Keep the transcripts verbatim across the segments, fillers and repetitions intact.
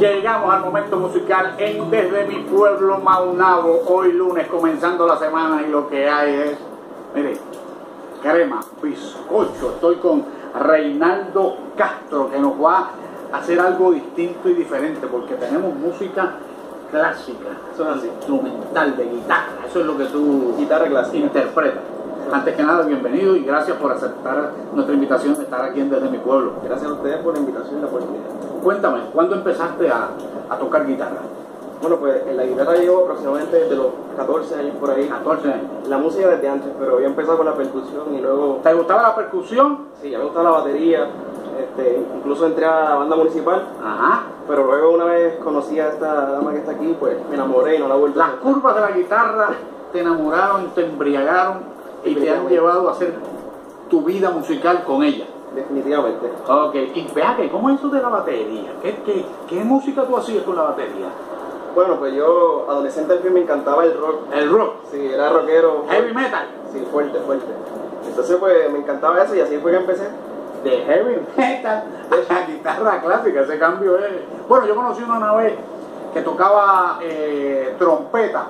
Llegamos al momento musical en Desde Mi Pueblo Maunabo, hoy lunes comenzando la semana y lo que hay es, mire, crema, bizcocho. Estoy con Reinaldo Castro que nos va a hacer algo distinto y diferente porque tenemos música clásica, eso es así, instrumental, de guitarra, eso es lo que tú guitarra clásica interpretas. Antes que nada, bienvenido y gracias por aceptar nuestra invitación de estar aquí en Desde Mi Pueblo. Gracias a ustedes por la invitación y la oportunidad. Cuéntame, ¿cuándo empezaste a, a tocar guitarra? Bueno, pues en la guitarra llevo aproximadamente desde los catorce años por ahí. catorce años. La música desde antes, pero yo empecé con la percusión y luego... ¿Te gustaba la percusión? Sí, ya me gustaba la batería, este, incluso entré a la banda municipal. Ajá. Pero luego una vez conocí a esta dama que está aquí, pues me enamoré y no la vuelto a Las hacer. curvas de la guitarra te enamoraron, te embriagaron y te han llevado a hacer tu vida musical con ella. Definitivamente. Ok, y vea que, ¿cómo es eso de la batería? ¿Qué, qué, qué música tú hacías con la batería? Bueno, pues yo, adolescente al fin, me encantaba el rock. El rock. Sí, era rockero. Heavy metal. Sí, fuerte, fuerte. Entonces, pues, me encantaba eso y así fue que empecé. De heavy metal a la guitarra clásica, ese cambio es... Bueno, yo conocí una vez que tocaba eh, trompeta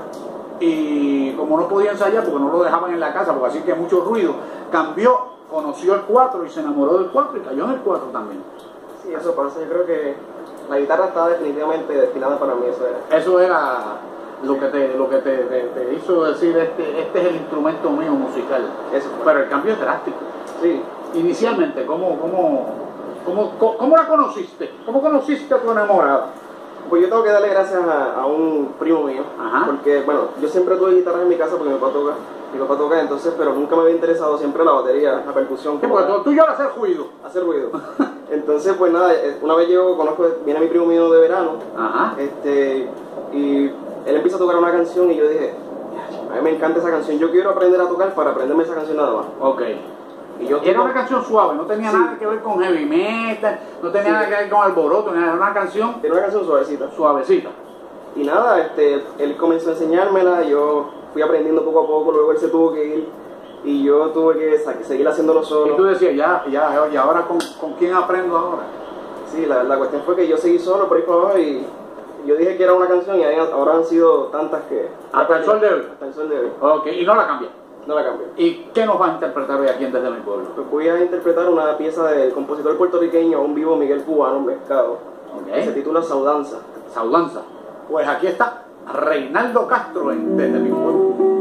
y como no podía ensayar porque no lo dejaban en la casa porque así que mucho ruido, cambió, conoció el cuatro y se enamoró del cuatro y cayó en el cuatro también. Sí, eso pasa, yo creo que la guitarra estaba definitivamente destinada para mí, eso era. Eso era lo que te, lo que te, te, te hizo decir, este, este es el instrumento mío musical. Eso. Pero el cambio es drástico. Sí. Inicialmente, ¿cómo, cómo, cómo, cómo la conociste? ¿Cómo conociste a tu enamorada? Pues yo tengo que darle gracias a, a un primo mío. Ajá. Porque, bueno, yo siempre tuve guitarra en mi casa porque mi papá toca, mi papá toca, entonces, pero nunca me había interesado siempre la batería, la percusión. Sí, porque tú, tú y yo hacer ruido. Hacer ruido. Entonces, pues nada, una vez yo conozco, viene mi primo mío de verano, Ajá. este, y él empieza a tocar una canción y yo dije, a mí me encanta esa canción, yo quiero aprender a tocar para aprenderme esa canción nada más. Ok. Y yo era una canción suave, no tenía sí. nada que ver con heavy metal, no tenía sí. nada que ver con alboroto, era una canción... Era una canción suavecita. Suavecita. Y nada, este, él comenzó a enseñármela, yo fui aprendiendo poco a poco, luego él se tuvo que ir y yo tuve que seguir haciéndolo solo. Y tú decías, ya, ya, y ahora con, ¿con quién aprendo ahora? Sí, la, la cuestión fue que yo seguí solo por ahí para abajo y yo dije que era una canción y ahora han sido tantas que... Hasta el sol de hoy. Hasta el sol de hoy. Ok, y no la cambié. No la cambié. ¿Y qué nos va a interpretar hoy aquí en Desde Mi Pueblo? Pues voy a interpretar una pieza del compositor puertorriqueño, aún vivo, Miguel Cubano, un pescado. Okay. Se titula Saudanza. Saudanza. Pues aquí está Reinaldo Castro en Desde Mi Pueblo.